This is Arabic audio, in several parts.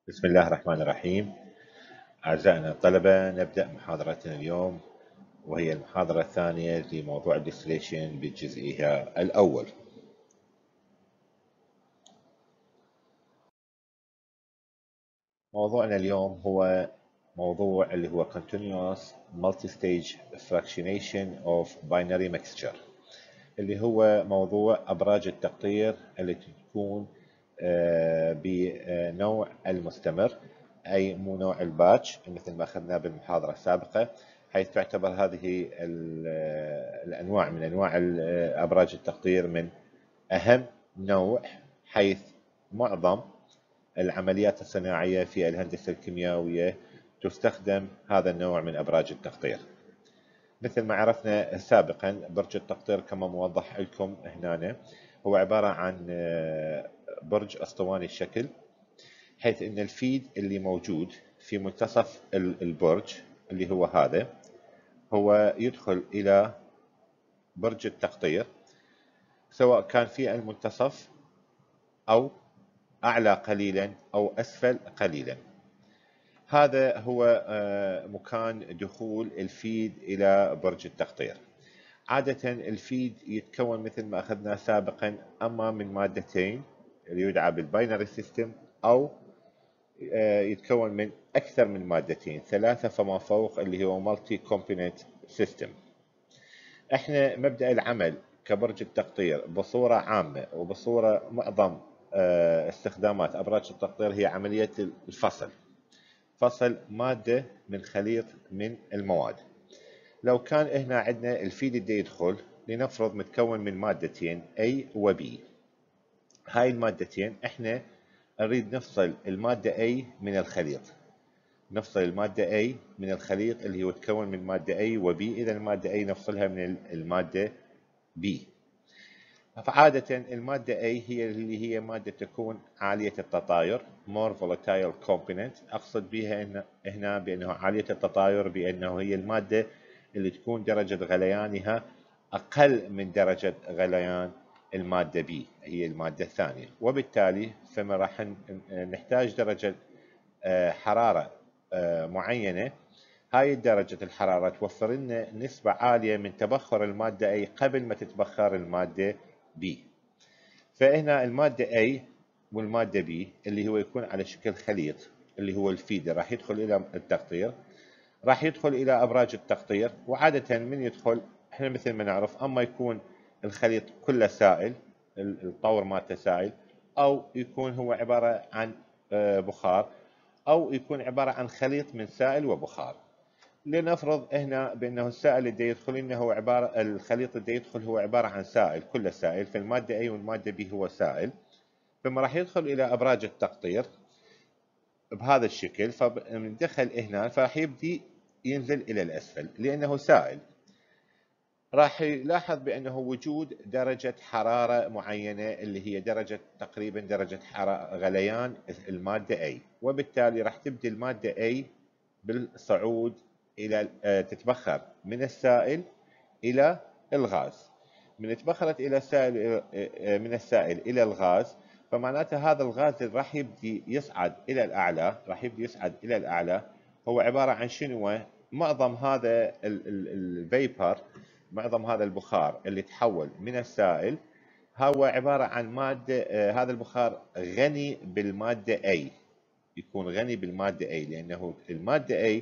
بسم الله الرحمن الرحيم. أعزائنا الطلبة، نبدأ محاضرتنا اليوم، وهي المحاضرة الثانية لموضوع الديستليشن بجزئها الأول. موضوعنا اليوم هو موضوع اللي هو Continuous multistage fractionation of binary mixture، اللي هو موضوع أبراج التقطير التي تكون بنوع المستمر، أي مو نوع الباتش مثل ما أخذنا بالمحاضرة السابقة، حيث تعتبر هذه الأنواع من أنواع أبراج التقطير من أهم نوع، حيث معظم العمليات الصناعية في الهندسة الكيميائية تستخدم هذا النوع من أبراج التقطير. مثل ما عرفنا سابقا، برج التقطير كما موضح لكم هنا هو عبارة عن برج أسطواني الشكل، حيث ان الفيد اللي موجود في منتصف البرج اللي هو هذا هو يدخل الى برج التقطير، سواء كان في المنتصف او اعلى قليلا او اسفل قليلا. هذا هو مكان دخول الفيد الى برج التقطير. عادة الفيد يتكون مثل ما اخذنا سابقا اما من مادتين اللي يدعى بالباينري سيستم، او يتكون من أكثر من مادتين، 3 فما فوق، اللي هو مالتي كومبوننت سيستم. احنا مبدأ العمل كبرج التقطير بصورة عامة وبصورة معظم استخدامات أبراج التقطير هي عملية الفصل، فصل مادة من خليط من المواد. لو كان هنا عندنا الفيد اللي يدخل لنفرض متكون من مادتين A و B، هاي المادتين احنا نريد نفصل المادة A من الخليط، نفصل المادة A من الخليط اللي هو يتكون من مادة A و B. إذا المادة A نفصلها من المادة B. فعادة المادة A هي اللي هي مادة تكون عالية التطاير، more volatile component. أقصد بها هنا بأنه عالية التطاير بأنه هي المادة اللي تكون درجة غليانها أقل من درجة غليان المادة B، هي المادة الثانية، وبالتالي فما راح نحتاج درجة حرارة معينة. هاي درجة الحرارة توفر لنا نسبة عالية من تبخر المادة A قبل ما تتبخر المادة B. فهنا المادة A والمادة B اللي هو يكون على شكل خليط اللي هو الفيدر راح يدخل إلى التقطير، راح يدخل إلى أبراج التقطير. وعادة من يدخل احنا مثل ما نعرف، أما يكون الخليط كله سائل، الطور مالته سائل، أو يكون هو عبارة عن بخار، أو يكون عبارة عن خليط من سائل وبخار. لنفرض هنا بأنه السائل اللي يدخل لنا هو الخليط اللي يدخل هو عبارة عن سائل، كله سائل، فالمادة A والمادة B هو سائل، ثم راح يدخل إلى أبراج التقطير بهذا الشكل. فمن دخل هنا فراح يبدي ينزل إلى الأسفل لأنه سائل. راح يلاحظ بأنه وجود درجة حرارة معينة اللي هي تقريبا درجة حرارة غليان المادة A، وبالتالي راح تبدي المادة A بالصعود إلى تتبخر من السائل إلى الغاز. من تبخرت إلى السائل من السائل إلى الغاز، فمعناته هذا الغاز راح يبدي يصعد إلى الأعلى، راح يبدي يصعد إلى الأعلى. هو عبارة عن شنو؟ معظم هذا الفيبر، معظم هذا البخار اللي تحول من السائل هو عبارة عن مادة، هذا البخار غني بالمادة A، يكون غني بالمادة A، لأنه المادة A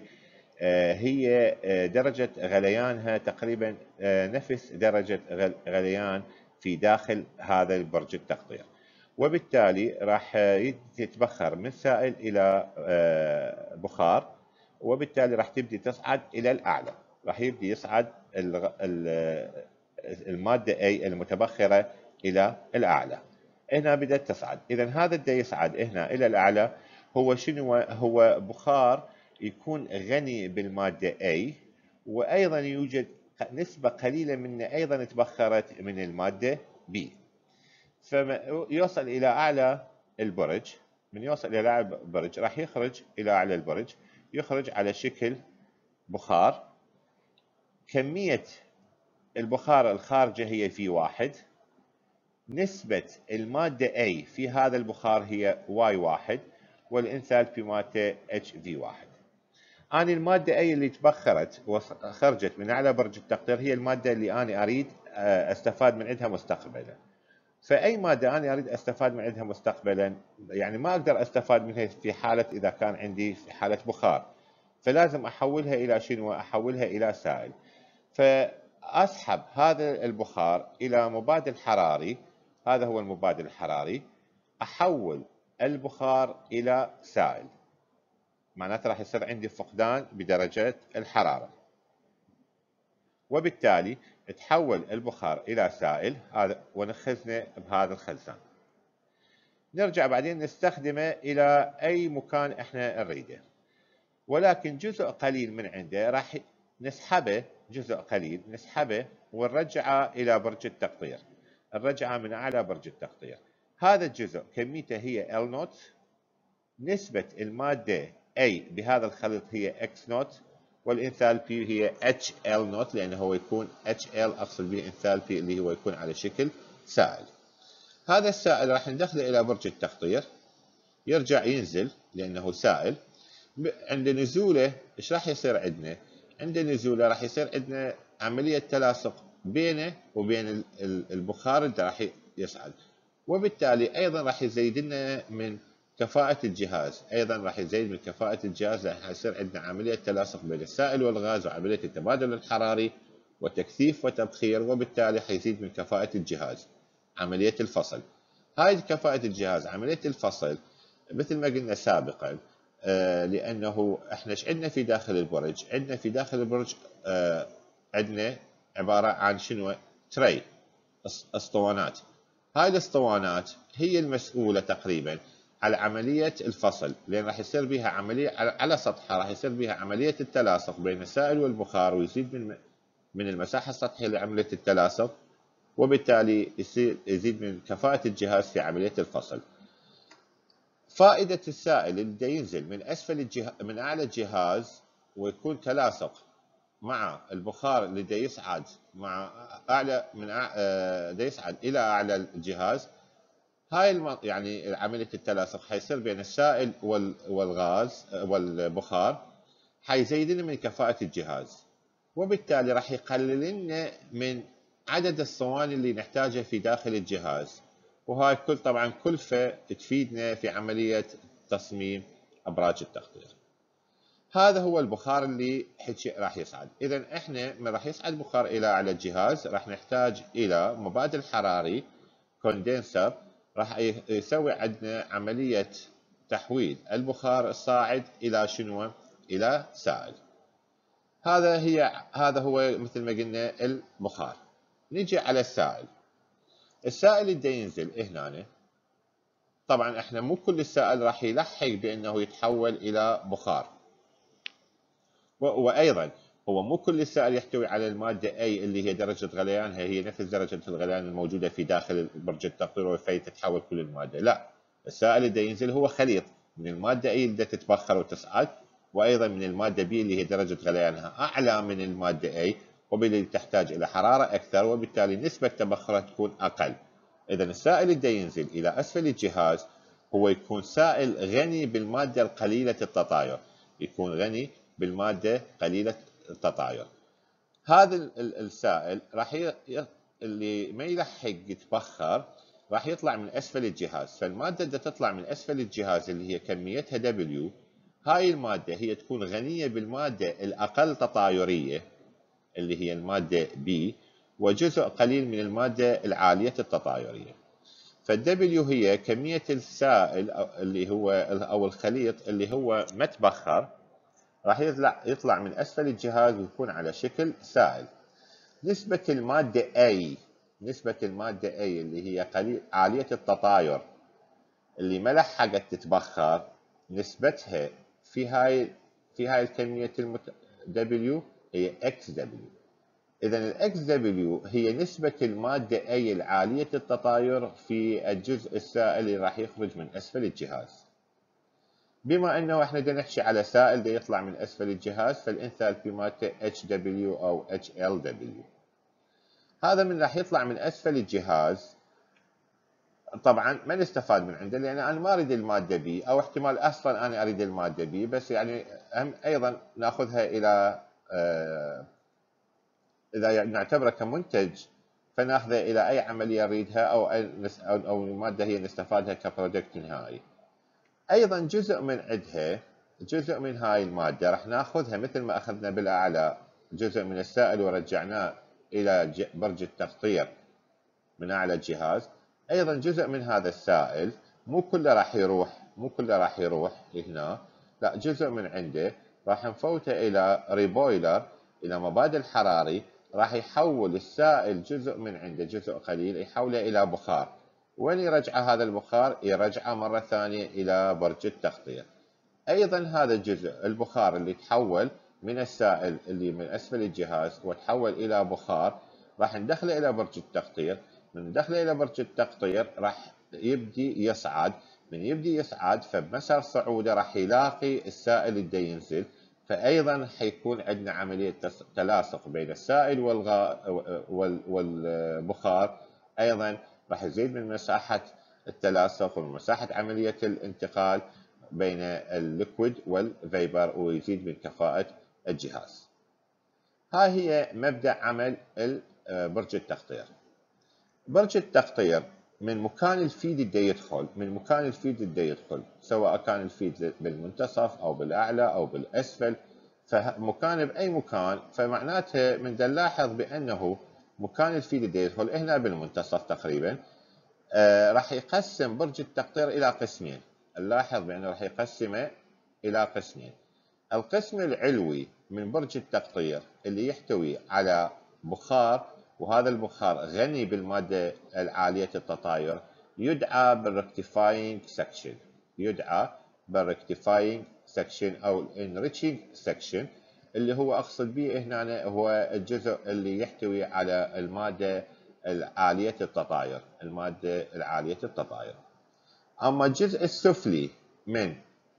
هي درجة غليانها تقريبا نفس درجة غليان في داخل هذا البرج التقطير، وبالتالي راح يتبخر من سائل إلى بخار، وبالتالي راح تبدي تصعد إلى الأعلى، راح يبدي يصعد المادة A المتبخرة إلى الأعلى. هنا بدأت تصعد. إذا هذا اللي يصعد هنا إلى الأعلى هو شنو؟ هو بخار يكون غني بالمادة A، وأيضا يوجد نسبة قليلة منه أيضا تبخرت من المادة B. فيوصل إلى أعلى البرج. من يوصل إلى أعلى البرج راح يخرج إلى أعلى البرج، يخرج على شكل بخار. كمية البخار الخارجة هي V1، نسبة المادة A في هذا البخار هي Y1، والانثالبي مالته HV1. أنا المادة أي اللي تبخرت وخرجت من أعلى برج التقطير هي المادة اللي أنا أريد أستفاد من عندها مستقبلا. فأي مادة أنا أريد أستفاد من عندها مستقبلا، يعني ما أقدر أستفاد منها في حالة إذا كان عندي في حالة بخار، فلازم أحولها إلى شنو؟ أحولها إلى سائل. فأسحب هذا البخار إلى مبادل حراري، هذا هو المبادل الحراري، أحول البخار إلى سائل، معناته راح يصير عندي فقدان بدرجة الحرارة، وبالتالي تحول البخار إلى سائل هذا ونخزنه بهذا الخزان. نرجع بعدين نستخدمه إلى أي مكان احنا نريده، ولكن جزء قليل من عنده راح نسحبه، جزء قليل نسحبه ونرجعه إلى برج التقطير، نرجعه من أعلى برج التقطير. هذا الجزء كميته هي L0، نسبة المادة A بهذا الخليط هي X0، والإنثالبي هي HL0، لأنه هو يكون HL أقصد به إنثالبي اللي هو يكون على شكل سائل. هذا السائل راح ندخله إلى برج التقطير، يرجع ينزل لأنه سائل. عند نزوله إيش راح يصير عندنا؟ عند نزوله راح يصير عندنا عملية تلاصق بينه وبين البخار اللي راح يصعد، وبالتالي أيضا راح يزيد لنا من كفاءة الجهاز، أيضا راح يزيد من كفاءة الجهاز، راح يصير عندنا عملية تلاصق بين السائل والغاز وعملية التبادل الحراري وتكثيف وتبخير، وبالتالي حيزيد من كفاءة الجهاز. عملية الفصل، هاي كفاءة الجهاز عملية الفصل مثل ما قلنا سابقا، لأنه احنا ايش عندنا في داخل البرج؟ عندنا في داخل البرج عندنا عبارة عن شنو؟ تري، اسطوانات. هاي الاسطوانات هي المسؤولة تقريبا على عملية الفصل، لأن راح يصير بها عملية على سطحها، راح يصير بها عملية التلاصق بين السائل والبخار، ويزيد من المساحة السطحية لعملية التلاصق، وبالتالي يزيد من كفاءة الجهاز في عملية الفصل. فائدة السائل اللي ينزل من أسفل من أعلى الجهاز ويكون تلاصق مع البخار اللي دا يصعد مع أعلى من دا يصعد إلى أعلى الجهاز، هاي يعني عملية التلاصق حيصير بين السائل والغاز والبخار، حيزيد لنا من كفاءة الجهاز، وبالتالي راح يقلل لنا من عدد الصواني اللي نحتاجها في داخل الجهاز، وهاي طبعا كلفة تفيدنا في عملية تصميم أبراج التقطير. هذا هو البخار اللي راح يصعد. إذا احنا من راح يصعد بخار إلى أعلى الجهاز راح نحتاج إلى مبادل حراري كوندنسر، راح يسوي عندنا عملية تحويل البخار الصاعد إلى شنو؟ إلى سائل. هذا هو مثل ما قلنا البخار. نيجي على السائل. السائل اللي ينزل هنا، طبعا احنا مو كل السائل راح يلحق بانه يتحول الى بخار، وايضا هو مو كل السائل يحتوي على الماده A اللي هي درجه غليانها هي نفس درجه الغليان الموجوده في داخل برج التقطير في تتحول كل الماده، لا، السائل اللي ينزل هو خليط من الماده A اللي تتبخر وتصعد، وايضا من الماده B اللي هي درجه غليانها اعلى من الماده A، وبالتالي تحتاج الى حراره اكثر، وبالتالي نسبه تبخرها تكون اقل. اذا السائل اللي ينزل الى اسفل الجهاز هو يكون سائل غني بالماده القليله التطاير، يكون غني بالماده قليله التطاير. هذا السائل راح اللي ما يلحق يتبخر راح يطلع من اسفل الجهاز، فالماده اللي تطلع من اسفل الجهاز اللي هي كميتها W، هاي الماده هي تكون غنيه بالماده الاقل تطايريه اللي هي الماده B، وجزء قليل من الماده العاليه التطايريه. فالدبليو هي كميه السائل اللي هو او الخليط اللي هو ما تبخر، راح يطلع من اسفل الجهاز ويكون على شكل سائل. نسبة المادة A، نسبة المادة A اللي هي عالية التطاير اللي ما لحقت تتبخر، نسبتها في هاي الكمية W هي XW. إذا ال XW هي نسبة المادة A العالية التطاير في الجزء السائل اللي راح يخرج من أسفل الجهاز. بما انه احنا بدنا نحكي على سائل دا يطلع من اسفل الجهاز، فالانثالبي مالته HW او HLW. هذا من راح يطلع من اسفل الجهاز طبعا ما نستفاد من عنده، لان انا ما اريد الماده بي، او احتمال اصلا انا اريد الماده بي، بس يعني هم ايضا ناخذها الى اذا نعتبره كمنتج فناخذه الى اي عمليه نريدها، او الماده هي نستفادها كبرودكت نهائي. ايضا جزء من عندها، جزء من هاي الماده راح ناخذها مثل ما اخذنا بالاعلى جزء من السائل ورجعناه الى برج التقطير من اعلى الجهاز. ايضا جزء من هذا السائل مو كله راح يروح، مو كله راح يروح هنا، لا جزء من عنده راح نفوته الى ريبويلر، الى مبادل حراري، راح يحول السائل جزء من عنده، جزء قليل يحوله الى بخار. وين يرجعه هذا البخار؟ يرجعه مره ثانيه الى برج التغطيه. ايضا هذا الجزء البخار اللي تحول من السائل اللي من اسفل الجهاز وتحول الى بخار، راح ندخله الى برج التقطير. من ندخله الى برج التقطير راح يبدي يصعد، من يبدي يصعد فبمسار صعوده راح يلاقي السائل اللي ينزل، فايضا حيكون عندنا عمليه تلاصق بين السائل والبخار. ايضا راح يزيد من مساحه التلاصق ومن مساحه عمليه الانتقال بين الليكويد والفيبر، ويزيد من كفاءة الجهاز. هاي هي مبدأ عمل برج التقطير. برج التقطير من مكان الفيد اللي يدخل، من مكان الفيد اللي يدخل، سواء كان الفيد بالمنتصف او بالاعلى او بالاسفل، فمكان باي مكان، فمعناته من نلاحظ بانه مكان الفيد اللي يدخل هنا بالمنتصف تقريبا. راح يقسم برج التقطير الى قسمين. نلاحظ بانه راح يقسمه الى قسمين. القسم العلوي من برج التقطير اللي يحتوي على بخار، وهذا البخار غني بالماده العاليه التطاير، يدعى بالركتيفاينج سكشن، يدعى بالركتيفاينج سكشن او الانريتشنج سكشن، اللي هو اقصد به هنا هو الجزء اللي يحتوي على الماده العالية التطاير، المادة العالية التطاير. أما الجزء السفلي من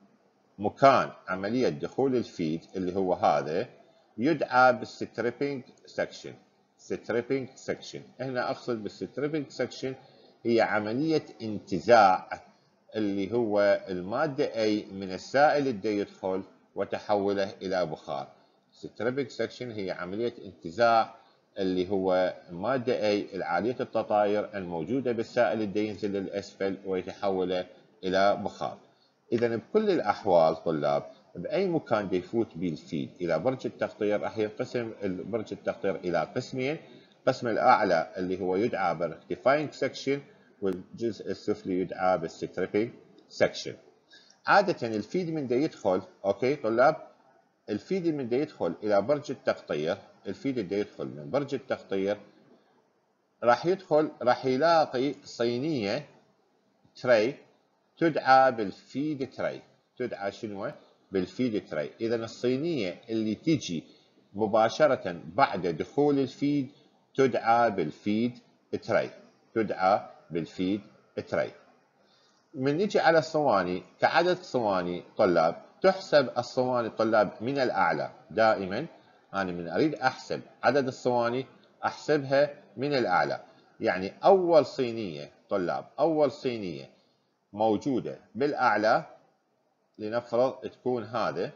مكان عملية دخول الفيد اللي هو هذا، يدعى بالستريبينج سكشن. ستريبينج سكشن، هنا أقصد بالستريبينج سكشن هي عملية انتزاع اللي هو المادة A من السائل اللي يدخل وتحوله إلى بخار. ستريبينج سكشن هي عملية انتزاع اللي هو مادة A العالية التطاير الموجودة بالسائل اللي ينزل للأسفل ويتحوله إلى بخار. إذا بكل الأحوال طلاب، بأي مكان يفوت به الفيد إلى برج التقطير راح ينقسم برج التقطير إلى قسمين. القسم الأعلى اللي هو يدعى بالركتيفاينج سكشن، والجزء السفلي يدعى بالستريبينج سكشن. عادة الفيد من يدخل، أوكي طلاب، الفيد من يدخل إلى برج التقطير، الفيد اللي يدخل من برج التقطير راح يدخل، راح يلاقي صينية تري تدعى بالفيد تري. تدعى شنو؟ بالفيد تري. إذا الصينية اللي تجي مباشرة بعد دخول الفيد تدعى بالفيد تري، تدعى بالفيد تري. من نجي على الصواني كعدد صواني طلاب، تحسب الصواني طلاب من الأعلى. دائما أنا من أريد أحسب عدد الصواني أحسبها من الأعلى. يعني أول صينية طلاب، أول صينية موجودة بالأعلى لنفرض تكون هذا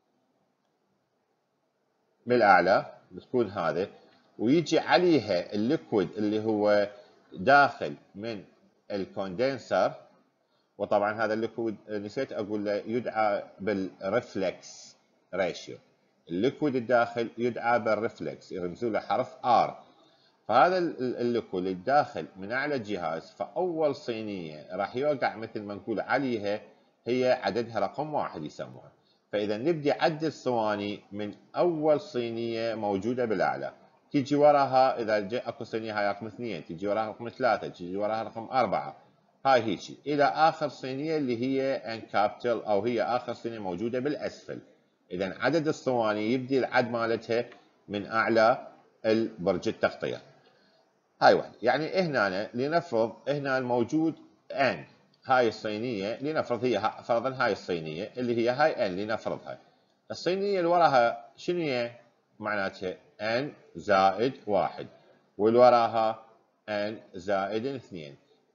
بالأعلى، بتكون هذا، ويجي عليها الليكويد اللي هو داخل من الكوندنسر. وطبعا هذا الليكويد نسيت اقول له يدعى بالريفلكس ريشيو. الليكويد الداخل يدعى بالريفلكس، يرمزوا له حرف ار. فهذا الليكويد الداخل من اعلى الجهاز، فاول صينيه راح يوقع مثل ما نقول عليها هي عددها رقم 1 يسموها. فاذا نبدي عد الصواني من اول صينيه موجوده بالاعلى، تيجي وراها اذا جاء اكو صينيه هاي رقم 2، تيجي وراها رقم 3، تيجي وراها رقم 4، هاي هيجي الى اخر صينيه اللي هي ان كابيتال، او هي اخر صينيه موجوده بالاسفل. اذا عدد الصواني يبدي العد مالتها من اعلى البرج التغطيه. هاي واحده. يعني هنا لنفرض هنا الموجود ان، هاي الصينيه لنفرض هي فرضا هاي الصينيه اللي هي هاي ان لنفرضها. الصينيه اللي وراها شنو هي؟ معناتها ان زائد 1، واللي وراها ان زائد 2.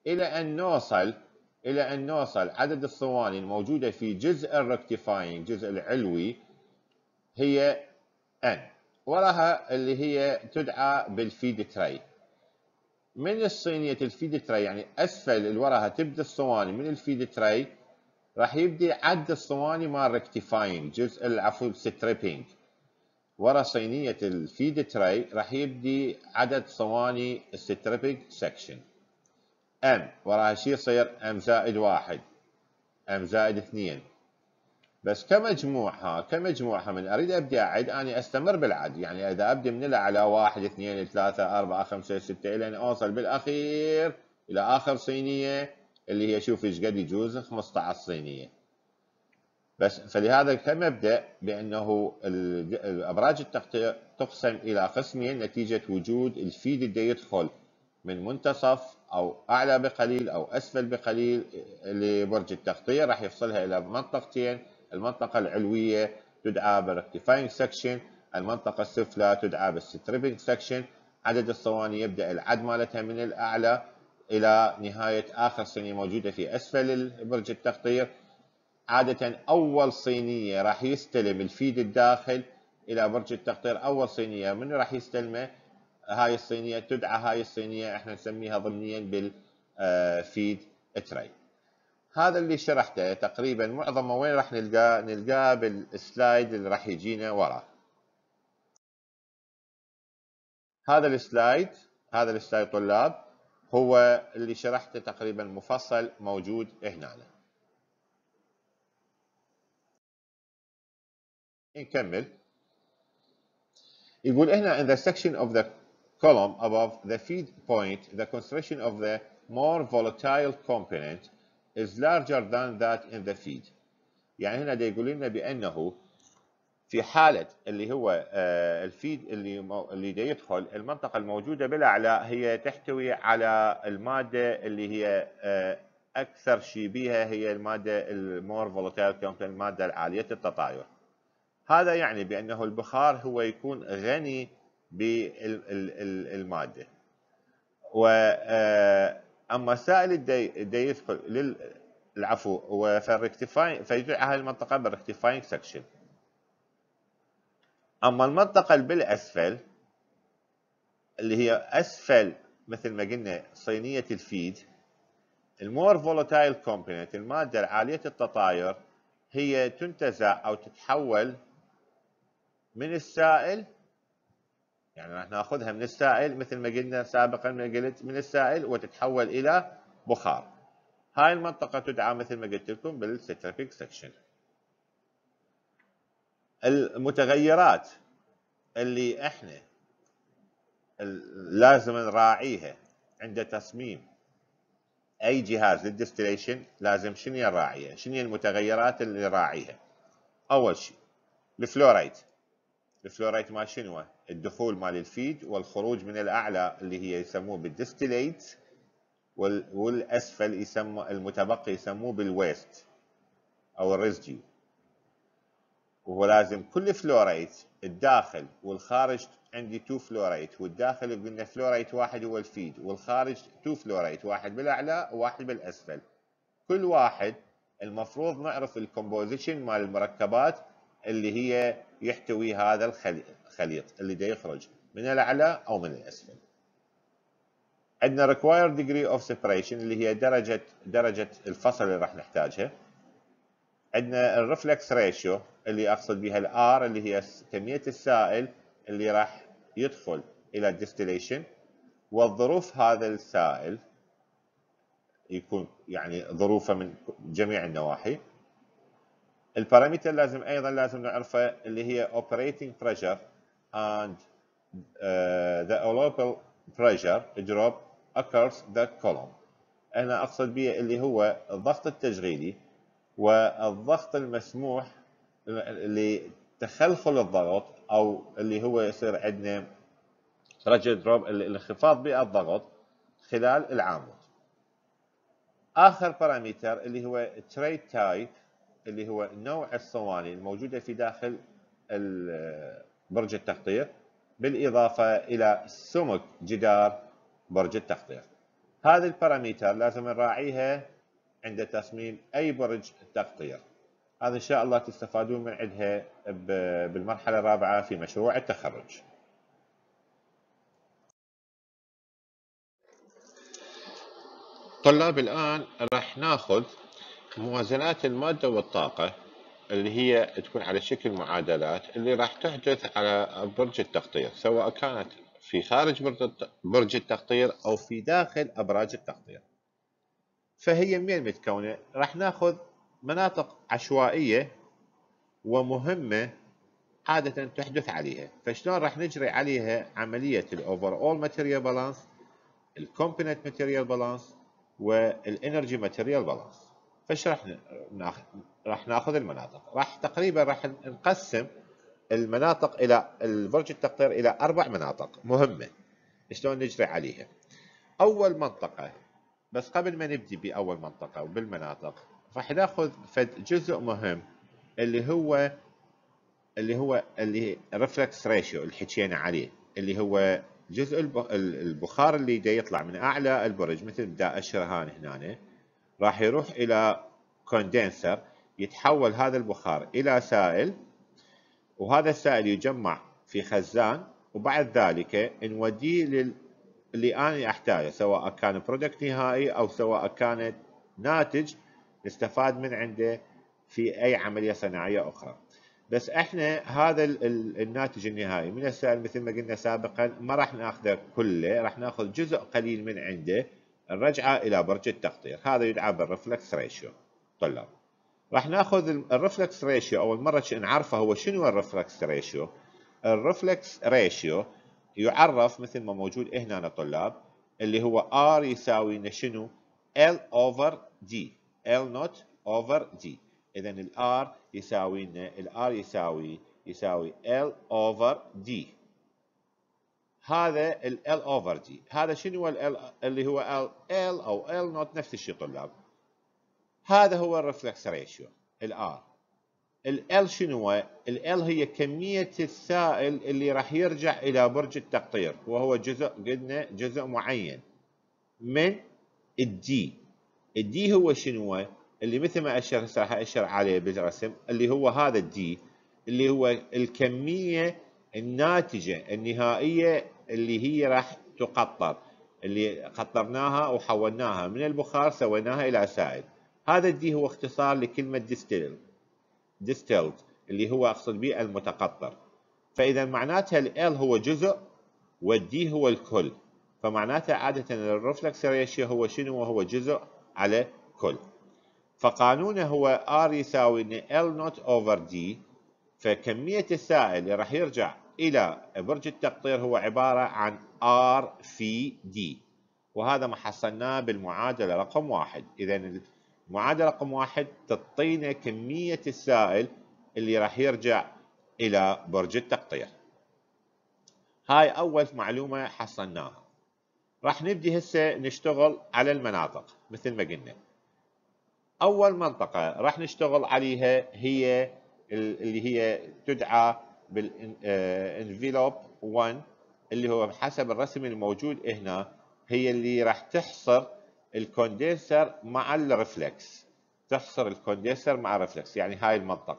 إلى أن نوصل عدد الصواني الموجودة في جزء الركتيفاينج، الجزء العلوي، هي N. وراها اللي هي تدعى بالفيد تري. من الصينية الفيد تري، يعني أسفل الوراها تبدأ الصواني من الفيد تري، راح يبدي عد الصواني مال ركتيفاينج، جزء العفو ستريبينج. ورا صينية الفيد تري راح يبدي عدد صواني الستريبينج سكشن. M وراها شي يصير M زائد 1، M زائد 2. بس كمجموعها من اريد ابدي اعد، اني استمر بالعد. يعني اذا ابدي من الاعلى 1 2 3 4 5 6 الى ان اوصل بالاخير الى اخر صينيه اللي هي شوف ايش قد يجوز 15 صينيه. بس فلهذا كمبدا بانه ابراج التغطيه تقسم الى قسمين نتيجه وجود الفيد اللي يدخل من منتصف او اعلى بقليل او اسفل بقليل لبرج التغطيه، راح يفصلها الى منطقتين. المنطقه العلويه تدعى بالركتيفاينج سكشن، المنطقه السفلى تدعى بالستريبنج سكشن. عدد الصواني يبدا العد مالتها من الاعلى الى نهايه اخر صينيه موجوده في اسفل برج التغطيه. عاده اول صينيه راح يستلم الفيد الداخل الى برج التغطير، اول صينيه من راح يستلمه هاي الصينيه تدعى، هاي الصينيه احنا نسميها ضمنيا بالفيد تري. هذا اللي شرحته تقريبا معظمه وين راح نلقاه بالسلايد اللي راح يجينا وراه. هذا السلايد طلاب هو اللي شرحته تقريبا مفصل موجود هنا. نكمل. يقول هنا in the section of the column above the feed point the concentration of the more volatile component is larger than that in the feed. يعني هنا دا يقول لنا بانه في حاله اللي هو الفيد اللي دا يدخل، المنطقه الموجوده بالاعلى هي تحتوي على الماده اللي هي اكثر شيء بها، هي الماده المور فولاتايل كومبوننت، الماده العاليه التطاير. هذا يعني بانه البخار هو يكون غني بالماده، اما السائل اللي يدخل العفو وفالركتيفاينج فيدعى هاي المنطقه بالركتيفاينج سكشن. اما المنطقه اللي بالاسفل اللي هي اسفل مثل ما قلنا صينيه الفيد، المور فولاتايل كومبوننت، الماده العاليه التطاير، هي تنتزع او تتحول من السائل. يعني راح ناخذها من السائل مثل ما قلنا سابقا، ما قلت من السائل وتتحول الى بخار. هاي المنطقه تدعى مثل ما قلت لكم بالستريبينج سكشن. المتغيرات اللي احنا لازم نراعيها عند تصميم اي جهاز للديستليشن، لازم شنو نراعيها؟ شنو المتغيرات اللي نراعيها؟ اول شيء الفلورايت مال شنو؟ الدخول مال الفيد والخروج من الاعلى اللي هي يسموه بالديستيليت، والاسفل يسمى المتبقي يسموه بالويست او الريزديو. وهو لازم كل فلورايت الداخل والخارج، عندي 2 فلورايت، والداخل قلنا فلورايت واحد هو الفيد، والخارج 2 فلورايت، واحد بالاعلى وواحد بالاسفل. كل واحد المفروض نعرف الكومبوزيشن مال المركبات اللي هي يحتوي هذا الخليط اللي دا يخرج من الاعلى او من الاسفل. عندنا required degree of separation اللي هي درجة الفصل اللي راح نحتاجها. عندنا الرفلكس ريشيو اللي اقصد بها الار اللي هي كمية السائل اللي راح يدخل الى الديستليشن، والظروف هذا السائل يكون يعني ظروفه من جميع النواحي. البارامتر لازم نعرفه اللي هي operating pressure and the allowable pressure drop occurs the column. انا اقصد به اللي هو الضغط التشغيلي والضغط المسموح لتخلخل الضغط، او اللي هو يصير عندنا pressure drop الانخفاض بالضغط خلال العامود. اخر بارامتر اللي هو تريد تايب اللي هو نوع الصواني الموجوده في داخل برج التقطير، بالاضافه الى سمك جدار برج التقطير. هذه البارامتر لازم نراعيها عند تصميم أي برج تقطير. هذا إن شاء الله تستفادون من عندها بالمرحلة الرابعة في مشروع التخرج. طلاب، الآن راح ناخذ موازنات المادة والطاقة اللي هي تكون على شكل معادلات اللي راح تحدث على برج التقطير، سواء كانت في خارج برج التقطير أو في داخل أبراج التقطير. فهي منين متكونة؟ راح ناخذ مناطق عشوائية ومهمة عادة تحدث عليها. فشلون راح نجري عليها عملية الأوفر أول ماتيريال بالانس، الكومبوننت ماتيريال بالانس، والانرجي ماتيريال بالانس. فايش راح ناخذ المناطق. تقريبا راح نقسم المناطق الى البرج التقطير الى 4 مناطق مهمه. شلون نجري عليها؟ اول منطقه، بس قبل ما نبدي باول منطقه وبالمناطق، راح ناخذ فد جزء مهم اللي الريفلكس ريشيو اللي حكينا عليه، اللي هو جزء البخار اللي دا يطلع من اعلى البرج. مثل دا اشر هنا راح يروح الى كوندنسر، يتحول هذا البخار الى سائل، وهذا السائل يجمع في خزان، وبعد ذلك نوديه اللي انا احتاجه، سواء كان برودكت نهائي او سواء كانت ناتج نستفاد من عنده في اي عمليه صناعيه اخرى. بس احنا هذا الناتج النهائي من السائل مثل ما قلنا سابقا ما راح ناخذه كله، راح ناخذ جزء قليل من عنده الرجعه الى برج التقطير. هذا يدعى بالرفلكس ريشيو. طلاب، راح ناخذ الرفلكس ريشيو. اول مره نعرفه هو شنو الرفلكس ريشيو. الرفلكس ريشيو يعرف مثل ما موجود هنا طلاب، اللي هو R يساوي لنا شنو؟ L over D، L not over D. اذا R يساوي لنا R يساوي L over D. هذا ال L over D. هذا شنو ال L اللي هو L او L not نفس الشيء طلاب. هذا هو الرفلكس ريشيو الار. ال شنو؟ ال هي كمية السائل اللي راح يرجع إلى برج التقطير، وهو جزء قلنا جزء معين من الدي. الدي هو شنو؟ اللي مثل ما أشر راح أشر عليه بالرسم، اللي هو هذا الدي اللي هو الكمية الناتجة النهائية اللي هي راح تقطر، اللي قطرناها وحولناها من البخار سويناها إلى سائل. هذا الدي هو اختصار لكلمة distilled اللي هو أقصد به المتقطر. فإذا معناتها ال هو جزء والدي هو الكل، فمعناتها عادة الرفلكس ريشيو هو شنو؟ هو جزء على كل. فقانونه هو R يساوي L not over D. فكمية السائل اللي راح يرجع إلى برج التقطير هو عبارة عن R في D، وهذا ما حصلناه بالمعادلة رقم 1. إذا المعادلة رقم 1 تعطينا كمية السائل اللي راح يرجع إلى برج التقطير. هاي أول معلومة حصلناها. راح نبدي هسه نشتغل على المناطق مثل ما قلنا. أول منطقة راح نشتغل عليها هي اللي هي تدعى بالانفلوب 1، اللي هو بحسب الرسم الموجود هنا هي اللي راح تحصر الكوندنسر مع الرفلكس. تحصر الكوندنسر مع الرفلكس، يعني هاي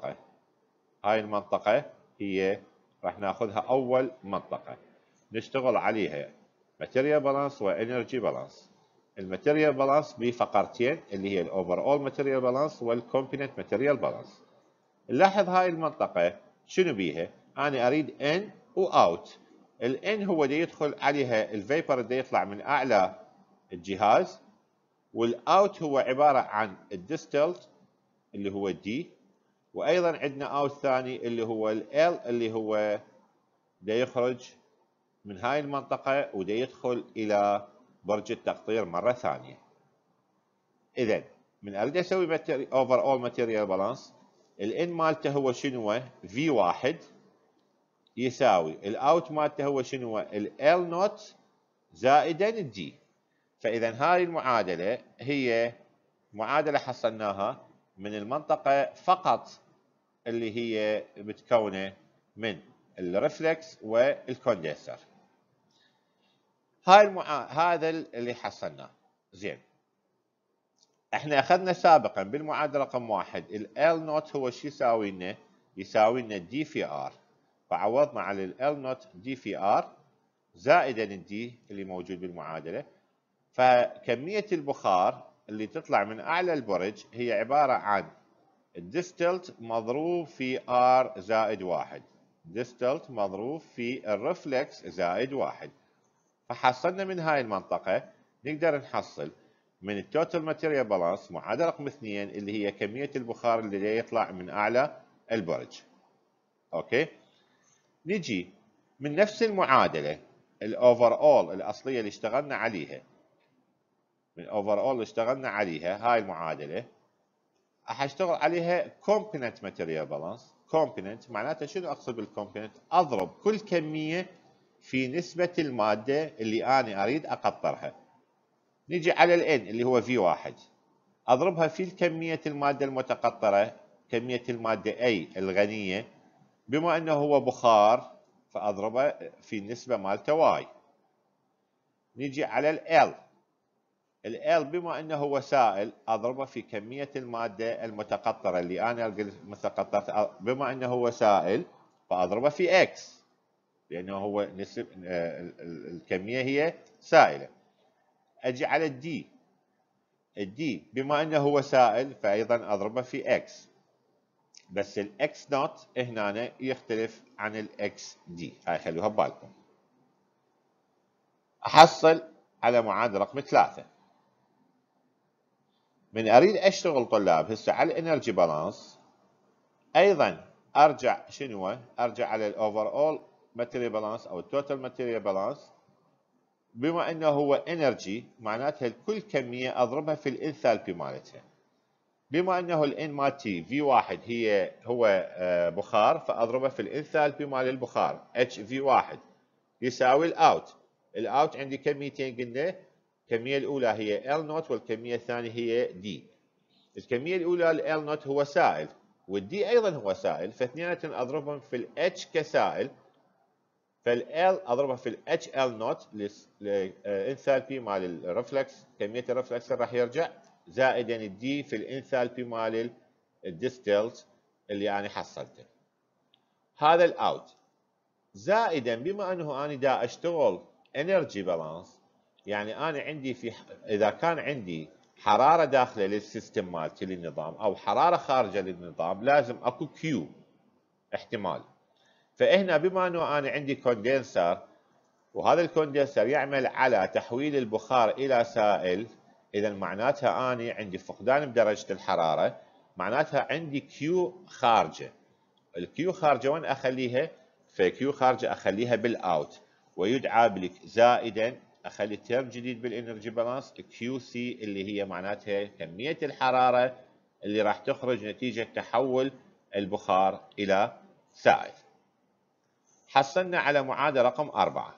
المنطقة هي راح ناخذها أول منطقة نشتغل عليها ماتيريال بالانس وانرجي بالانس. الماتيريال بالانس بفقرتين اللي هي الاوفر اول ماتيريال بالانس والكومبوننت ماتيريال بالانس. نلاحظ هاي المنطقة شنو بيها؟ أنا أريد إن وأوت. الإن هو دي يدخل عليها الفيبر اللي يطلع من أعلى الجهاز، والأوت هو عبارة عن الديستلت اللي هو الدي، وأيضا عندنا أوت ثاني اللي هو ال اللي هو دا يخرج من هاي المنطقة ودا يدخل إلى برج التقطير مرة ثانية. إذا من أريد أسوي أوفر أول ماتيريال بالانس، الإن مالته هو شنو؟ V1 يساوي الأوت مالته هو شنو؟ ال نوت زائدا الدي. فإذا هاي المعادلة هي معادلة حصلناها من المنطقة فقط اللي هي متكونة من الرفلكس والكوندنسر. هذا اللي حصلناه. زين، احنا اخذنا سابقا بالمعادله رقم 1 ال نوت هو شو يساوي لنا؟ يساوي لنا دي في ار، فعوضنا على ال نوت دي في ار زائدا الدي اللي موجود بالمعادله، فكميه البخار اللي تطلع من اعلى البرج هي عباره عن الديستلت مضروب في ار زائد 1، ديستلت مضروب في الرفلكس زائد 1. فحصلنا من هاي المنطقه نقدر نحصل من التوتال ماتيريال بالانس معادله رقم 2 اللي هي كميه البخار اللي يطلع من اعلى البرج. اوكي، نجي من نفس المعادله الاوفر اول الاصليه اللي اشتغلنا عليها، من الاوفر اول اللي اشتغلنا عليها هاي المعادله راح اشتغل عليها كومبوننت ماتيريال بالانس. كومبوننت معناته شنو اقصد بالكومبوننت؟ اضرب كل كميه في نسبه الماده اللي انا اريد اقطرها. نجي على الان اللي هو في واحد، اضربها في كميه الماده المتقطره، كميه الماده اي الغنيه، بما انه هو بخار فاضربه في النسبه مالته واي. نجي على ال بما انه هو سائل اضربه في كميه الماده المتقطره اللي انا القى متقطره، بما انه هو سائل فاضربه في اكس لانه هو نسب الكميه هي سائله. اجي على الدي بما انه هو سائل فايضا اضربه في اكس، بس الاكس نوت هنا يختلف عن الاكس دي، هاي خلوها ببالكم. احصل على معادله رقم 3. من اريد اشتغل طلاب هسه على الانرجي بالانس، ايضا ارجع شنو؟ ارجع على الاوفر اول ماتيريال بالانس او التوتال ماتيريال بالانس، بما انه هو انرجي معناتها كل كميه اضربها في الانثالبي مالتها. بما انه الان مالتي في واحد هو بخار فاضربه في الانثالبي مال البخار اتش في واحد يساوي الاوت عندي كميتين قلنا، الكميه الاولى هي ال نوت والكميه الثانيه هي دي. الكميه الاولى ال نوت هو سائل والدي ايضا هو سائل، فاثنيناتهم اضربهم في الاتش كسائل، فال اضربها في الاتش ال نوت الانثالبي مال الرفلكس، كميه الرفلكس راح يرجع، زائدا الدي في الانثالبي مال الديستيلت اللي انا حصلته. هذا الاوت، زائدا بما انه انا دا اشتغل انرجي بالانس، يعني انا عندي اذا كان عندي حراره داخله للسيستم مالتي للنظام او حراره خارجه للنظام لازم اكو كيو احتمال. فهنا بما انه انا عندي كوندنسر وهذا الكوندنسر يعمل على تحويل البخار الى سائل، اذا معناتها انا عندي فقدان بدرجه الحراره، معناتها عندي كيو خارجه. الكيو خارجه وين اخليها؟ فكيو خارجه اخليها بالاوت، ويدعى بلك زائدا اخلي ترم جديد بالانرجي بالانس كيو سي اللي هي معناتها كميه الحراره اللي راح تخرج نتيجه تحول البخار الى سائل. حصلنا على معادله رقم 4.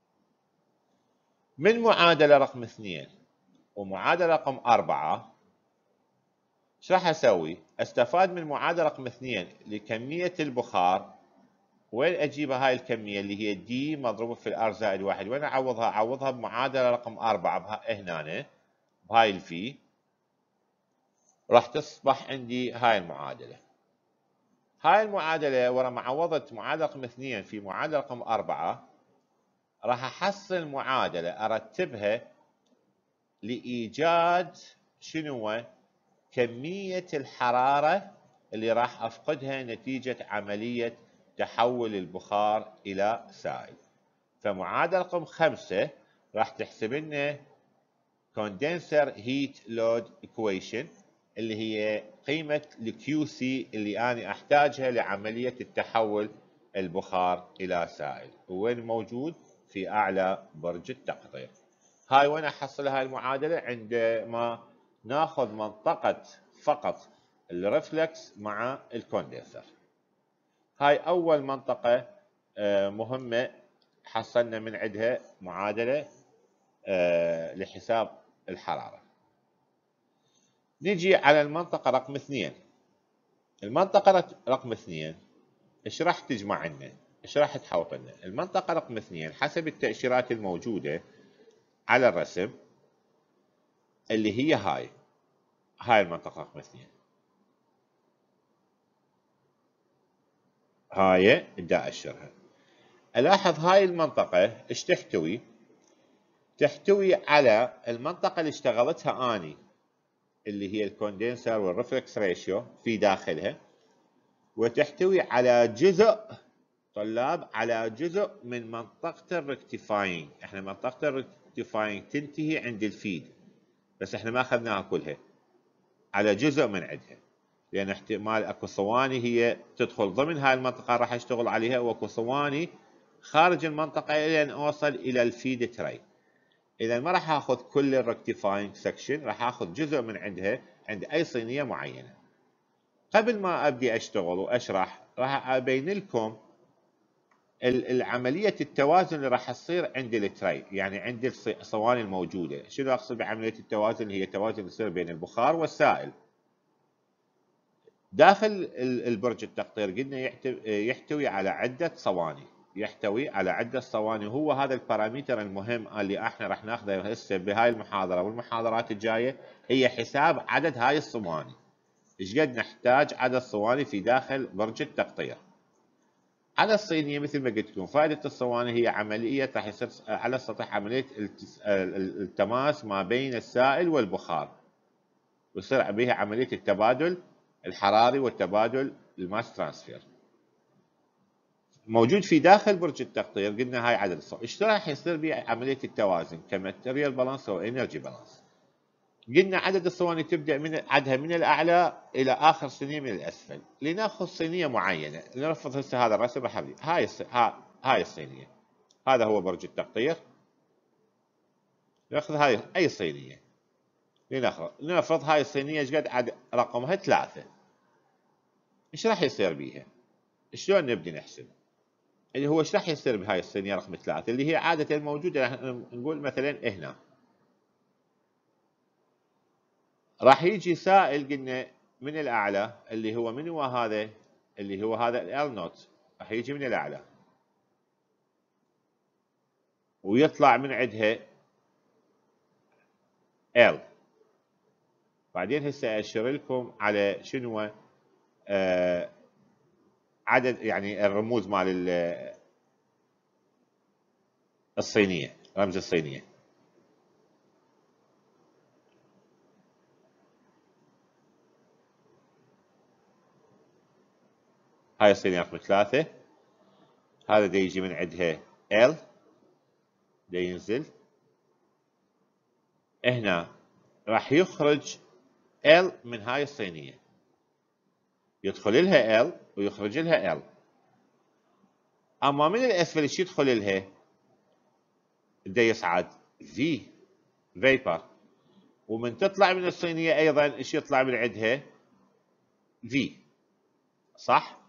من معادله رقم 2 ومعادله رقم 4 ايش راح اسوي؟ استفاد من معادله رقم 2 لكميه البخار، وين اجيبها هاي الكميه اللي هي دي مضروبه في الار زائد 1؟ وين اعوضها؟ اعوضها بمعادله رقم 4 هنا بهاي الفي، راح تصبح عندي هاي المعادله. هاي المعادله ورا معوضه معادله رقم 2 في معادله رقم 4 راح احصل معادله ارتبها لايجاد شنو؟ كميه الحراره اللي راح افقدها نتيجه عمليه تحول البخار الى سائل. فمعادله رقم 5 راح تحسب لنا condenser heat load equation اللي هي قيمه الكيو سي اللي انا احتاجها لعمليه التحول البخار الى سائل، وين موجود؟ في اعلى برج التقطير. هاي وين احصل هاي المعادله؟ عندما ناخذ منطقه فقط الرفلكس مع الكوندنسر. هاي اول منطقه مهمه حصلنا من عندها معادله لحساب الحراره. نجي على المنطقه رقم 2. المنطقه رقم 2 ايش راح تجمع لنا؟ ايش راح تحوط لنا؟ المنطقه رقم 2 حسب التاشيرات الموجوده على الرسم اللي هي هاي المنطقة رقم 2. هاي دا أشرها. ألاحظ هاي المنطقة إيش تحتوي؟ تحتوي على المنطقة اللي اشتغلتها أني اللي هي الكوندنسر والريفلكس ريشيو في داخلها، وتحتوي على جزء طلاب على جزء من منطقة الركتيفاينج. احنا منطقة الركتيفاينج تنتهي عند الفيد، بس احنا ما اخذناها كلها، على جزء من عندها، لان احتمال اكو صواني هي تدخل ضمن هاي المنطقة راح اشتغل عليها، واكو صواني خارج المنطقة لين اوصل الى الفيد تري. اذا ما راح اخذ كل الركتيفاينج سكشن، راح اخذ جزء من عندها عند اي صينية معينة. قبل ما ابدي اشتغل واشرح راح ابين لكم العملية التوازن اللي راح تصير عند التري، يعني عند الصواني الموجودة. شنو اقصد بعملية التوازن؟ اللي هي توازن يصير بين البخار والسائل. داخل البرج التقطير قلنا يحتوي على عدة صواني، يحتوي على عدة صواني. هو هذا البارامتر المهم اللي احنا راح ناخذه هسه بهاي المحاضرة والمحاضرات الجاية، هي حساب عدد هاي الصواني. ايش قد نحتاج عدد صواني في داخل برج التقطير. على الصينية مثل ما قلت لكم، فائدة الصواني هي عملية راح يصير على السطح عملية التماس ما بين السائل والبخار، ويصير بها عملية التبادل الحراري والتبادل الماس ترانسفير. موجود في داخل برج التقطير. قلنا هاي عدد الصواني. ايش راح يصير بها عملية التوازن كماتيريال بالانس او انرجي بالانس؟ قلنا عدد الصواني تبدا من عدها من الاعلى الى اخر صينيه من الاسفل. لناخذ صينيه معينه، لنرفض هسه هذا الرسم راح ابدي هاي الصينيه. هذا هو برج التقطير. ناخذ هاي اي صينيه، لنفرض هاي الصينيه ايش قد عد رقمها 3. ايش راح يصير بيها؟ شلون نبدي نحسب؟ اللي هو ايش راح يصير بهاي الصينيه رقم 3 اللي هي عاده موجوده؟ نقول مثلا هنا راح يجي سائل قلنا من الاعلى، اللي هو من هو هذا؟ اللي هو هذا ال نوت، راح يجي من الاعلى ويطلع من عندها ال. بعدين هسه اشير لكم على شنو عدد، يعني الرموز مال الصينيه، رمز الصينيه. هاي الصينيه رقم 3، هذا دا يجي من عندها ال، دا ينزل هنا، راح يخرج ال من هاي الصينيه، يدخل لها ال ويخرج لها ال. اما من الاسفل ايش يدخل لها؟ دا يصعد في فيبر، ومن تطلع من الصينيه ايضا ايش يطلع من عندها؟ في. صح؟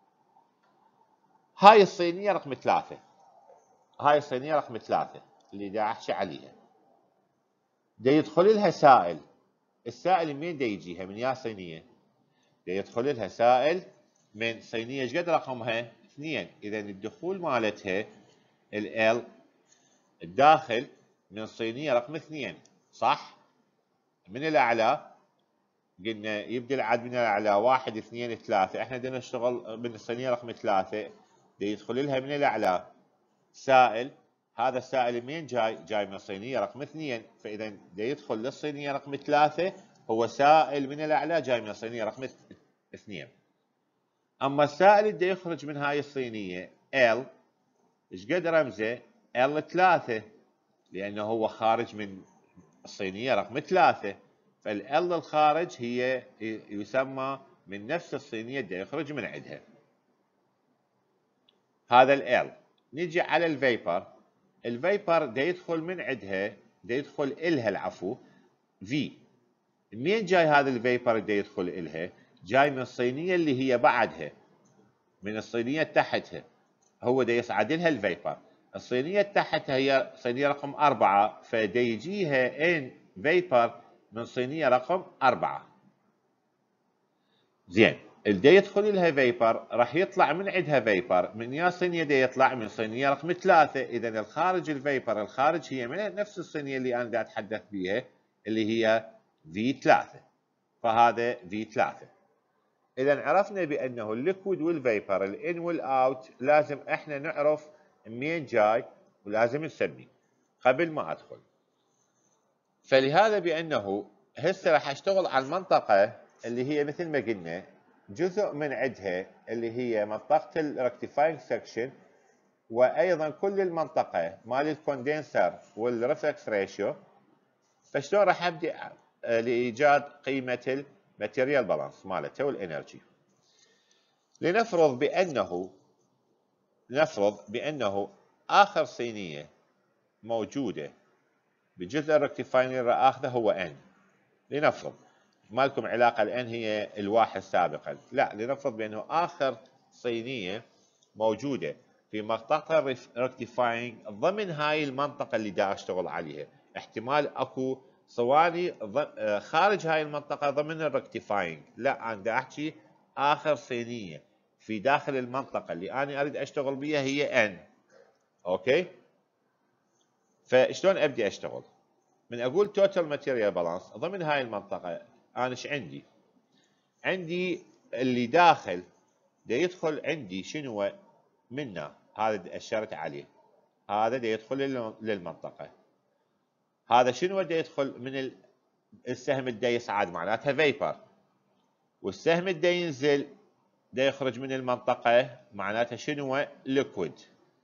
هاي الصينيه رقم 3، هاي الصينيه رقم 3 اللي دا احكي عليها، دا يدخل لها سائل. السائل منين دا يجيها؟ من يا صينيه دا يدخل لها سائل من صينيه ايش قد رقمها؟ 2. اذا الدخول مالتها ال الداخل من صينيه رقم 2. صح؟ من الاعلى قلنا يبدا العد من الاعلى 1 2 3. احنا بدنا نشتغل من الصينيه رقم 3، يدخل لها من الاعلى سائل. هذا السائل منين جاي؟ جاي من الصينيه رقم 2. فاذا يدخل للصينيه رقم 3 هو سائل من الاعلى جاي من الصينيه رقم 2. اما السائل اللي يخرج من هاي الصينيه ال، ايش قد رمزه؟ ال 3، لانه هو خارج من الصينيه رقم 3. فال الخارج هي يسمى من نفس الصينيه اللي يخرج من عندها. هذا ال. نجي على الفيبر. الفيبر دا يدخل من عندها، دا يدخل الها العفو في. منين جاي هذا الفيبر دا يدخل الها؟ جاي من الصينيه اللي هي بعدها، من الصينيه تحتها، هو دا يصعد لها الفيبر. الصينيه تحتها هي صينيه رقم 4، فدا يجيها ان فيبر من صينيه رقم 4. زين، اللي يدخل لها فيبر راح يطلع من عندها فيبر من يا صينيه دا يطلع من صينيه رقم 3. اذا الخارج الفيبر الخارج هي من نفس الصينيه اللي انا دا اتحدث بيها، اللي هي V3. فهذا V3. إذا عرفنا بأنه الليكويد والفيبر الإن والأوت لازم إحنا نعرف منين جاي ولازم نسميه قبل ما أدخل. فلهذا بأنه هسه راح أشتغل على المنطقة اللي هي مثل ما قلنا جزء من عندها اللي هي منطقة الركتيفاينج سكشن، وأيضا كل المنطقة مال الكوندنسر والريفلكس ريشيو. فشلون راح أبدأ لإيجاد قيمة الماتيريال بالانس مالته والإنرجي. لنفرض بأنه آخر صينية موجودة بجزء الركتيفاينر آخذه هو N. لنفرض ما لكم علاقة الN هي الواحد سابقا، لا، لنفرض بأنه آخر صينية موجودة في منطقة الركتيفاينج ضمن هاي المنطقة اللي دا أشتغل عليها. احتمال أكو صواني خارج هاي المنطقة ضمن الركتيفاينج، لا، أنا دا أحكي آخر صينية في داخل المنطقة اللي أنا أريد أشتغل بيها هي N. أوكي؟ فشلون أبدي أشتغل؟ من أقول توتال ماتيريال بالانس ضمن هاي المنطقة، أنا إيش عندي؟ عندي اللي داخل دا يدخل عندي شنو منه، هذا أشرت عليه، هذا دا يدخل للمنطقة. هذا شنو دا يدخل من السهم اللي دا يصعد معناتها فيبر، والسهم اللي دا ينزل دا يخرج من المنطقة معناتها شنو ليكويد.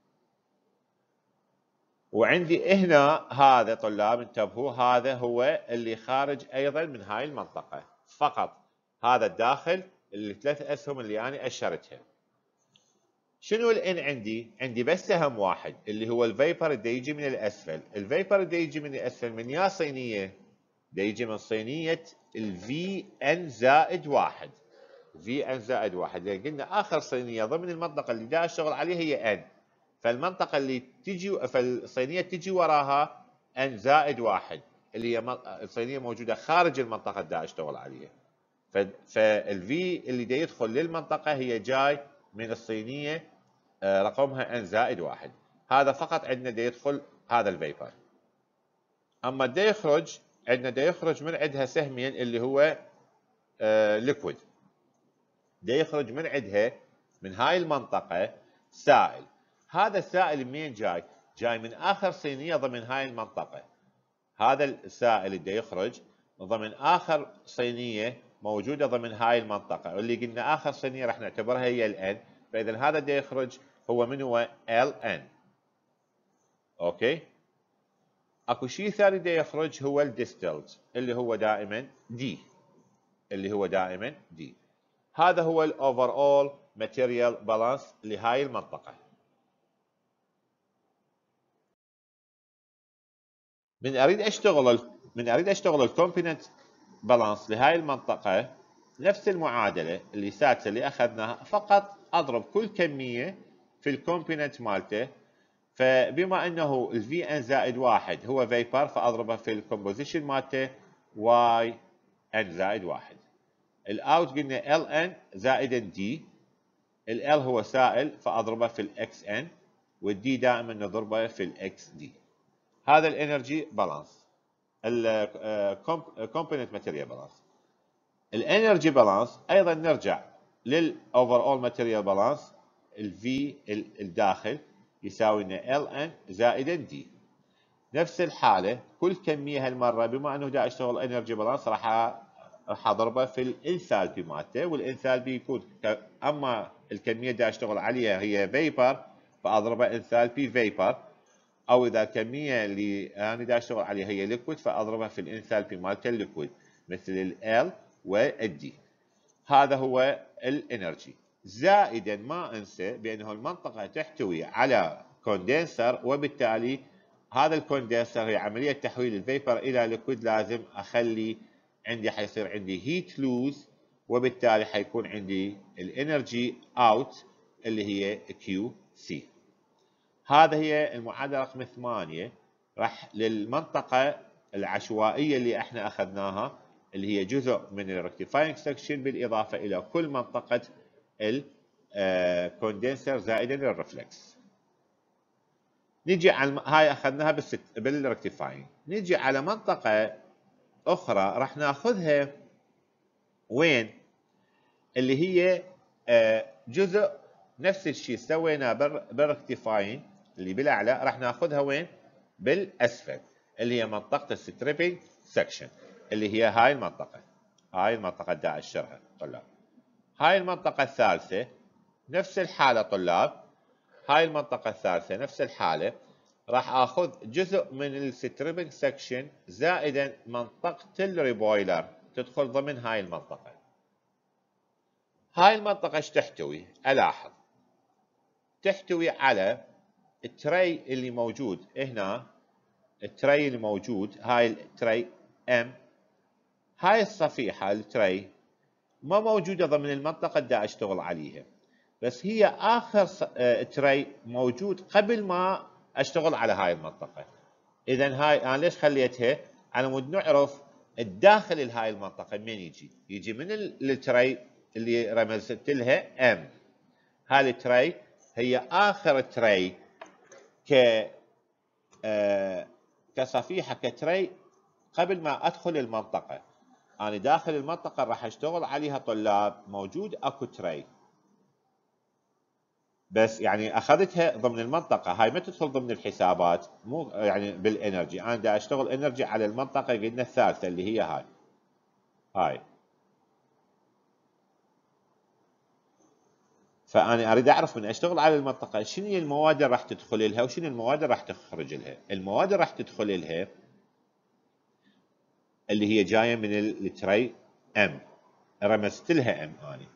وعندي هنا هذا طلاب انتبهوا، هذا هو اللي خارج ايضا من هاي المنطقة فقط. هذا الداخل اللي 3 اسهم اللي انا اشرتها. شنو الان عندي بس سهم واحد اللي هو الفيبر اللي يجي من الاسفل. الفيبر اللي يجي من الاسفل من يا صينية دا يجي من صينية الفي ان زائد 1. في ان زائد 1 لان قلنا اخر صينية ضمن المنطقة اللي دا اشتغل عليها هي ان، فالمنطقة اللي تجي فالصينية تجي وراها ان زائد 1 اللي هي الصينية موجودة خارج المنطقة اللي دا اشتغل عليها. فالفي اللي دا يدخل للمنطقة هي جاي من الصينية رقمها ان زائد 1. هذا فقط عندنا دا يدخل هذا الفيبر. اما دا يخرج عندنا دا يخرج من عندها سهمين اللي هو ليكويد. دا يخرج من عندها من هاي المنطقة سائل. هذا السائل منين جاي؟ جاي من آخر صينية ضمن هاي المنطقة. هذا السائل اللي يخرج ضمن آخر صينية موجودة ضمن هاي المنطقة، واللي قلنا آخر صينية راح نعتبرها هي الN. فإذا هذا اللي يخرج هو من هو LN. أوكي؟ أكو شيء ثاني اللي يخرج هو الديستيلد اللي هو دائما D. هذا هو الأوفر أول ماتيريال بالانس لهاي المنطقة. من اريد اشتغل الكومبوننت بالانس لهاي المنطقه، نفس المعادله اللي ساتة اللي اخذناها، فقط اضرب كل كميه في الكومبوننت مالته. فبما انه الفي ان زائد 1 هو فيبر، فاضربه في الكومبوزيشن مالته واي ان زائد 1. الاوت قلنا ال ان زائد دي، ال هو سائل فاضربه في الاكس ان، والدي دائما نضربه في الاكس دي. هذا الانرجي بالانس، الكومبوننت ماتيريال بالانس. الانرجي بالانس ايضا نرجع للاوفر اول ماتيريال بالانس. الفي الداخل يساوي لنا ال ان زائد دي. نفس الحاله كل كميه هالمره بما انه دا اشتغل انرجي بالانس راح اضربه في الانثالبي مالته، والانثالبي يكون اما الكميه دا اشتغل عليها هي فيبر فاضربه انثالبي فيبر، او اذا الكميه اللي انا دا اشتغل عليها هي ليكويد فاضربها في الانثالبي مالت الليكويد مثل ال والدي. هذا هو الانرجي. زائدا ما انسى بانه المنطقه تحتوي على كوندنسر، وبالتالي هذا الكوندنسر هي عمليه تحويل الفيبر الى ليكويد. لازم اخلي عندي حيصير عندي هيت لوز، وبالتالي حيكون عندي الانرجي اوت اللي هي كيو سي. هذا هي المعادلة رقم 8 راح للمنطقة العشوائية اللي احنا اخذناها، اللي هي جزء من الركتيفاينج سكشن بالاضافة الى كل منطقة الكوندنسر زائدا الرفلكس. نجي على هاي اخذناها بالركتيفاينج. نجي على منطقة اخرى راح ناخذها وين؟ اللي هي جزء نفس الشيء سويناه بالركتيفاين اللي بالاعلى، راح ناخذها وين؟ بالاسفل، اللي هي منطقه الستريبنج سكشن، اللي هي هاي المنطقه. هاي المنطقه دا اشرها طلاب. هاي المنطقه الثالثه نفس الحاله طلاب. هاي المنطقه الثالثه نفس الحاله، راح اخذ جزء من الستريبنج سكشن زائدا منطقه الريبويلر تدخل ضمن هاي المنطقه. هاي المنطقة ايش تحتوي؟ ألاحظ تحتوي على التري اللي موجود هنا، التري اللي موجود هاي التري M. هاي الصفيحة التري ما موجودة ضمن المنطقة اللي أشتغل عليها، بس هي آخر تري موجود قبل ما أشتغل على هاي المنطقة. إذا هاي أنا ليش خليتها؟ على مود نعرف الداخل لهاي المنطقة من يجي من التري اللي رمزت لها M. هاي التري هي آخر تري كصفيحة كتري قبل ما أدخل المنطقة. أنا داخل المنطقة راح أشتغل عليها طلاب، موجود أكو تري، بس يعني أخذتها ضمن المنطقة. هاي ما تدخل ضمن الحسابات، مو يعني بالإنرجي. أنا دا أشتغل إنرجي على المنطقة قلنا الثالثة اللي هي هاي. فأنا أريد أعرف من أشتغل على المنطقة شنو هي المواد اللي راح تدخل لها وشنو المواد اللي راح تخرج لها. المواد اللي راح تدخل لها اللي هي جاية من التري M، رمزت لها M أنا.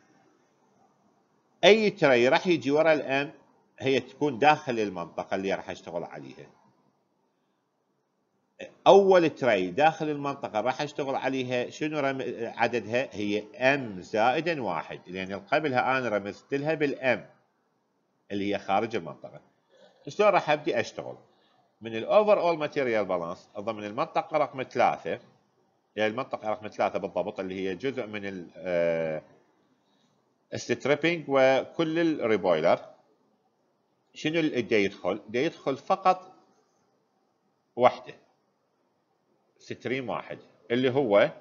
أي تري راح يجي ورا الM هي تكون داخل المنطقة اللي راح أشتغل عليها. أول تري داخل المنطقة راح أشتغل عليها شنو عددها؟ هي M زائدا 1، لأن قبلها أنا رمزت لها بالM اللي هي خارج المنطقة. شلون راح أبدي أشتغل؟ من الأوفر أول ماتيريال بالانس ضمن المنطقة رقم 3، يعني المنطقة رقم 3 بالضبط، اللي هي جزء من الستريبنج وكل الريبويلر. شنو اللي دا يدخل؟ دا يدخل فقط وحده، ستريم واحد، اللي هو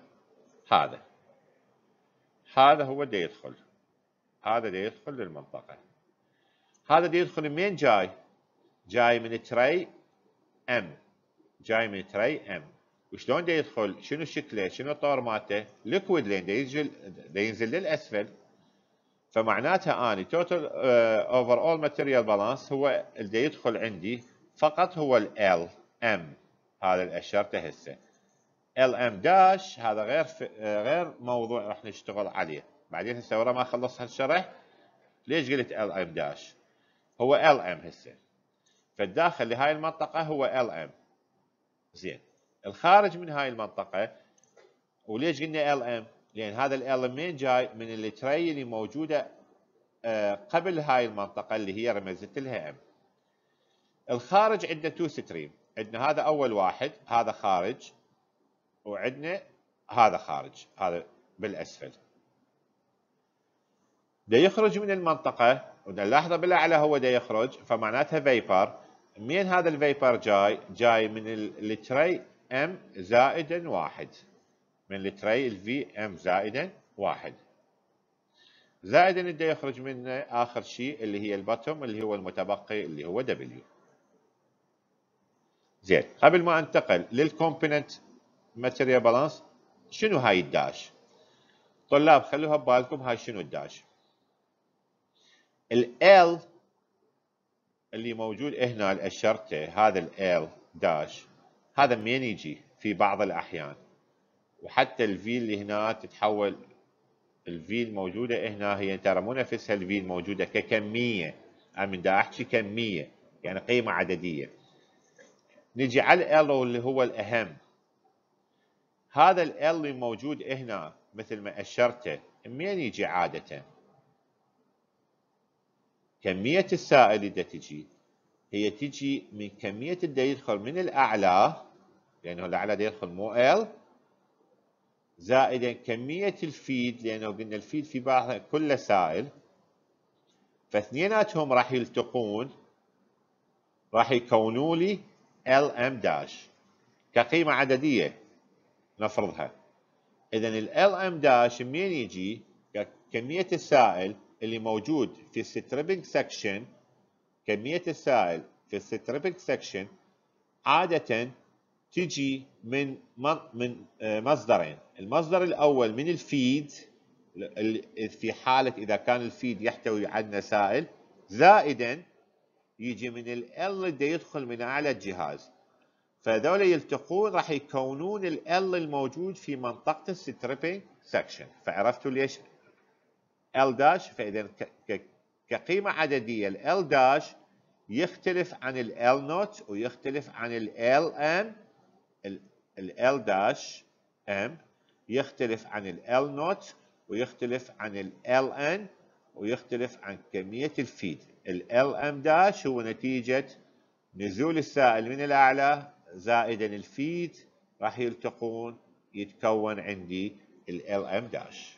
هذا هو دا يدخل. هذا دا يدخل للمنطقة. هذا دا يدخل من جاي من تري M، جاي من تري M. وشلون دا يدخل؟ شنو شكله؟ شنو الطور مالته؟ ليكويد، لين دا ينزل للاسفل. فمعناتها اني توتال اوفر اول ماتيريال بالانس هو اللي دا يدخل عندي فقط هو ال M. هذا اللي اشرته هسه ال M داش. هذا غير موضوع راح نشتغل عليه بعدين. هسه ورا ما خلص هالشرح ليش قلت ال M داش؟ هو ال M هسه. فالداخل لهاي المنطقة هو ال M. زين، الخارج من هاي المنطقة، وليش قلنا ال M؟ لأن هذا ال منين جاي؟ من التري اللي موجودة قبل هاي المنطقة اللي هي رمزت لها M. الخارج عندنا 2 ستريم، عندنا هذا أول واحد، هذا خارج، وعندنا هذا خارج، هذا بالأسفل. دا يخرج من المنطقة، ونلاحظه بالأعلى هو دا يخرج، فمعناتها فيبر. من هذا الفيبر جاي من التري M زائدا 1، من التري الفي M زائدا 1، زائدا اللي يخرج منه آخر شيء اللي هي الباتوم اللي هو المتبقي اللي هو W. زين، قبل ما انتقل للكومبوننت ماتيريال بالانس، شنو هاي الداش؟ طلاب خلوها ببالكم، هاي شنو الداش؟ ال اللي موجود هنا اللي اشرته، هذا ال داش، هذا منين يجي في بعض الاحيان؟ وحتى الفي اللي هنا تتحول، الفي الموجوده هنا هي ترى مو نفسها الفي الموجوده ككميه. انا من دا احكي كميه يعني قيمه عدديه. نجي على ال اللي هو الاهم. هذا ال اللي موجود هنا مثل ما اشرته منين يجي عاده؟ كميه السائل اللي تجي هي تجي من كميه اللي يدخل من الاعلى، لانه الاعلى دا يدخل مو ال، زائدا كميه الفيد، لانه قلنا الفيد في بعضها كله سائل، فاثنيناتهم راح يلتقون، راح يكونوا لي ال ام داش كقيمه عدديه. نفرضها. اذا ال LM داش منين يجي؟ كمية السائل اللي موجود في الستريبنج سكشن، كمية السائل في الستريبنج سكشن عادة تجي من مصدرين. المصدر الاول من الفيد، في حالة اذا كان الفيد يحتوي عندنا سائل، زائدا يجي من ال L اللي يدخل من اعلى الجهاز. فذولا يلتقون راح يكونون ال L الموجود في منطقة الستريبنج سكشن. فعرفتوا ليش L داش؟ فاذا كقيمة عددية ال L داش يختلف عن ال L نوت ويختلف عن ال LM. ال L داش M يختلف عن ال L نوت ويختلف عن ال LN ويختلف عن كمية الفيد. ال LM داش هو نتيجة نزول السائل من الأعلى زائدا الفيد، راح يلتقون يتكون عندي ال LM داش.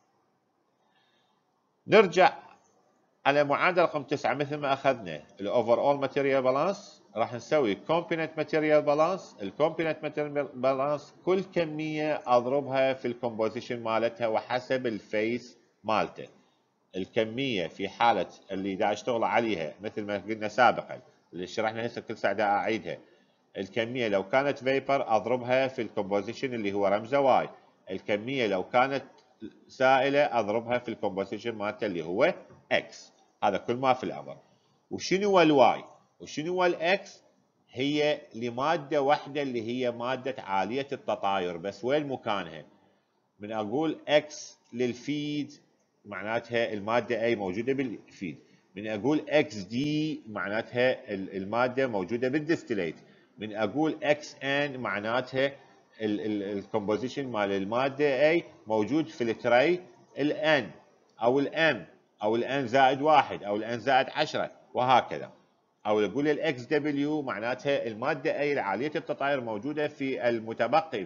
نرجع على معادلة رقم 9 مثل ما أخذنا الأوفر أول ماتيريال بالانس، راح نسوي كومبوننت ماتيريال بالانس. الكومبوننت ماتيريال بالانس كل كمية أضربها في الكومبوزيشن مالتها وحسب الفيس مالته. الكمية في حالة اللي دا أشتغل عليها مثل ما قلنا سابقا اللي شرحنا هسه كل ساعة دا أعيدها، الكمية لو كانت فيبر أضربها في الكومبوزيشن اللي هو رمزه واي. الكمية لو كانت سائلة أضربها في الكومبوزيشن مالته اللي هو اكس. هذا كل ما في الأمر. وشنو هو الواي وشنو هو الاكس؟ هي لمادة واحدة اللي هي مادة عالية التطاير، بس وين مكانها؟ من أقول اكس للفيد معناتها المادة اي موجودة بالفيد. من أقول اكس دي معناتها المادة موجودة بالديستيليت. من أقول اكس ان معناتها الكومبوزيشن مال المادة اي موجود في التري الان او الام او الان زائد 1 او الان زائد 10 وهكذا. او اقول الاكس دبليو معناتها المادة اي عالية التطاير موجودة في المتبقي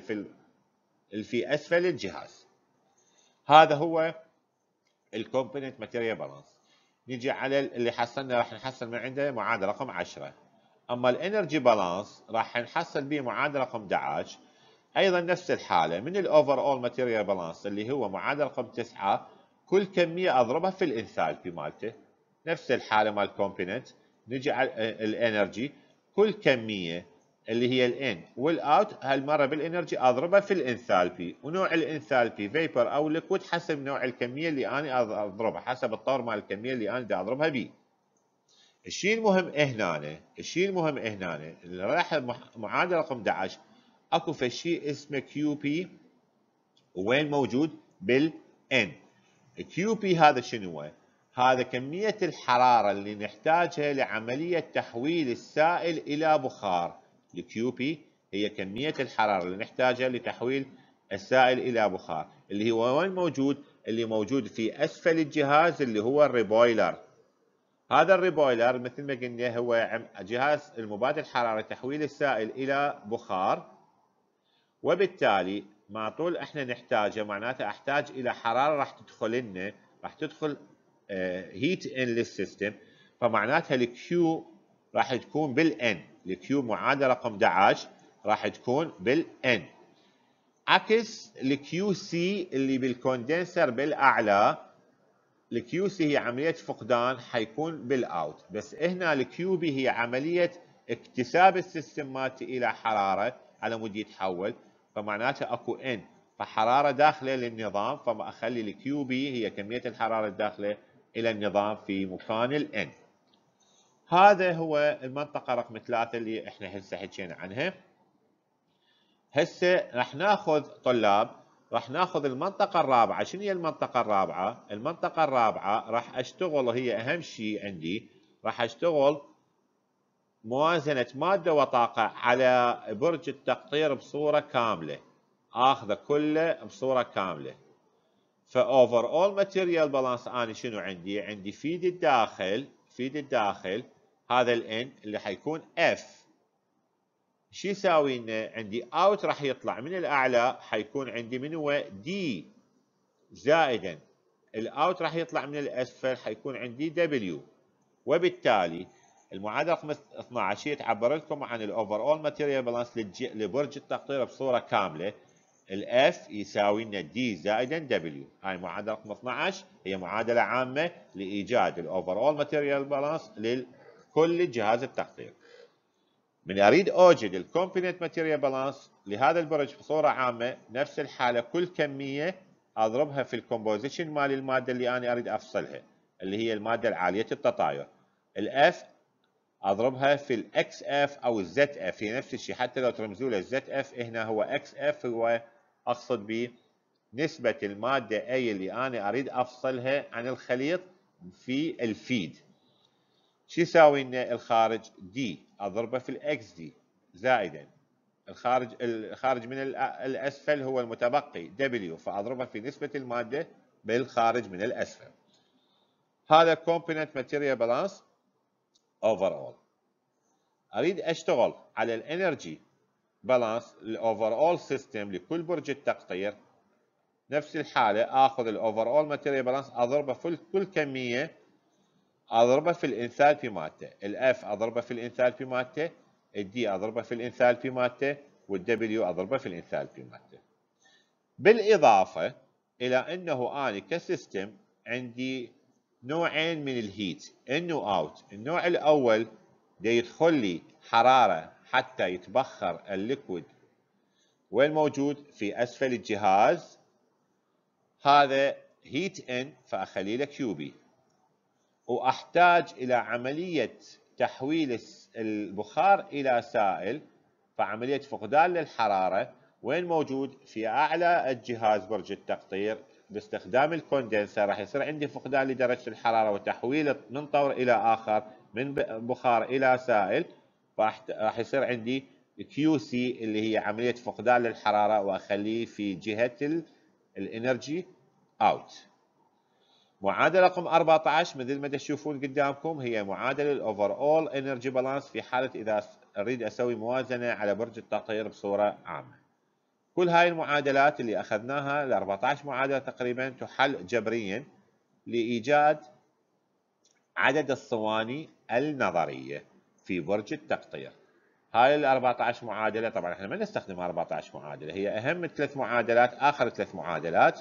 في اسفل الجهاز. هذا هو الكومبوننت ماتيريال بالانس. نيجي على اللي حصلنا، راح نحصل من عنده معادله رقم 10. اما الانرجي بالانس راح نحصل به معادله رقم 11. ايضا نفس الحاله من الاوفر اول ماتيريال بالانس اللي هو معادله رقم 9، كل كميه اضربها في الانثالبي مالته. نفس الحاله مال الكومبوننت. نيجي على الانرجي، كل كميه اللي هي الان والاوت هالمره بالانرجي اضربها في الانثالبي، ونوع الانثالبي فيبر او ليكويد حسب نوع الكميه اللي انا اضربها، حسب الطور مال الكميه اللي انا دا اضربها بيه. الشيء المهم هنا اللي راح معادله رقم 11 اكو شيء اسمه كيو بي، وين موجود؟ بالان. كيو بي هذا شنو هو؟ هذا كميه الحراره اللي نحتاجها لعمليه تحويل السائل الى بخار. الكيو بي هي كميه الحراره اللي نحتاجها لتحويل السائل الى بخار، اللي هو وين موجود؟ اللي موجود في اسفل الجهاز اللي هو الريبويلر. هذا الريبويلر مثل ما قلنا هو جهاز المبادل حراره تحويل السائل الى بخار، وبالتالي مع طول احنا نحتاجه معناته احتاج الى حراره راح تدخل لنا، راح تدخل هيت ان للسيستم، فمعناتها الكيو راح تكون بالان. الكيو معادله رقم 11 راح تكون بالان، عكس الكيو سي اللي بالكوندنسر بالاعلى. الكيو سي هي عمليه فقدان، حيكون بالاوت. بس هنا الكيو بي هي عمليه اكتساب السيستم مالتي الى حراره على مود يتحول، فمعناته اكو ان، فحراره داخله للنظام، فما اخلي الكيو بي هي كميه الحراره الداخله الى النظام في مكان الان. هذا هو المنطقه رقم 3 اللي احنا هسه حكينا عنها. هسه راح ناخذ طلاب، راح ناخذ المنطقة الرابعة. شنو هي المنطقة الرابعة؟ المنطقة الرابعة راح اشتغل، هي اهم شيء عندي، راح اشتغل موازنة مادة وطاقة على برج التقطير بصورة كاملة، اخذه كله بصورة كاملة. فاوفر اول ماتيريال بالانس انا شنو عندي؟ عندي فيد الداخل هذا الان اللي حيكون اف. شو يساوي لنا؟ عندي اوت راح يطلع من الاعلى، حيكون عندي من هو؟ دي، زائدا الاوت راح يطلع من الاسفل، حيكون عندي دبليو. وبالتالي المعادله رقم 12 هي تعبر لكم عن الاوفر اول ماتيريال بالانس لبرج التقطير بصوره كامله. الاف يساوي لنا دي زائدا دبليو. هاي معادله رقم 12 هي معادله عامه لايجاد الاوفر اول ماتيريال بالانس لكل جهاز التقطير. من اريد اوجد الكومبوننت ماتيريال بالانس لهذا البرج بصوره عامه، نفس الحاله كل كميه اضربها في الكومبوزيشن مال الماده اللي انا اريد افصلها، اللي هي الماده العاليه التطاير. الاف اضربها في الاكس اف او الزد اف، هي نفس الشيء، حتى لو ترمزوا له الزد اف هنا هو اكس اف، هو اقصد به نسبه الماده اي اللي انا اريد افصلها عن الخليط في الفيد. شو يساوي لنا الخارج؟ دي اضربه في الاكس دي زائدا الخارج من الاسفل هو المتبقي دبليو، فاضربه في نسبه الماده بالخارج من الاسفل. هذا كومبوننت ماتيريال بالانس اوفر اول. اريد اشتغل على الانرجي بالانس الاوفر اول سيستم لكل برج التقطير. نفس الحاله اخذ الاوفر اول ماتيريال بالانس اضربه في كل كميه، اضربه في الانثالبي مالته. الاف اضربه في الانثالبي مالته، الدي اضربه في الانثالبي مالته، والدبليو اضربه في الانثالبي مالته. بالاضافه الى انه اني كسيستم عندي نوعين من الهيت ان واوت. النوع الاول دا يدخل لي حراره حتى يتبخر الليكويد، وين موجود؟ في اسفل الجهاز. هذا هيت ان، فاخلي له كيوبي، واحتاج الى عمليه تحويل البخار الى سائل، فعمليه فقدان للحراره وين موجود؟ في اعلى الجهاز برج التقطير. باستخدام الكوندنسر راح يصير عندي فقدان لدرجه الحراره وتحويله من طور الى اخر، من بخار الى سائل، راح يصير عندي كيو سي اللي هي عمليه فقدان للحراره، واخليه في جهه الانرجي اوت. معادله رقم 14 مثل ما تشوفون قدامكم هي معادله الاوفر اول انرجي بالانس في حاله اذا اريد اسوي موازنه على برج التقطير بصوره عامه. كل هاي المعادلات اللي اخذناها ال 14 معادله تقريبا تحل جبريا لايجاد عدد الصواني النظريه في برج التقطير. هاي ال 14 معادله، طبعا احنا ما نستخدم 14 معادله، هي اهم 3 معادلات، اخر 3 معادلات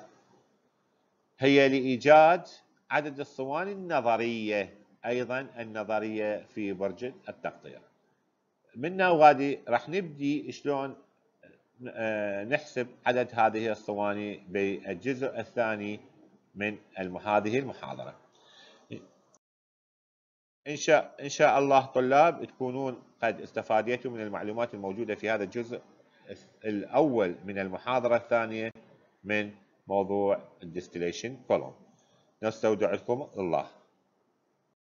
هي لايجاد عدد الصواني النظريه، ايضا النظريه في برج التقطير. منا وغادي راح نبدي شلون نحسب عدد هذه الصواني بالجزء الثاني من هذه المحاضره. ان شاء الله طلاب تكونون قد استفادتم من المعلومات الموجوده في هذا الجزء الاول من المحاضره الثانيه من موضوع الديستيليشن كولوم. نستودعكم الله.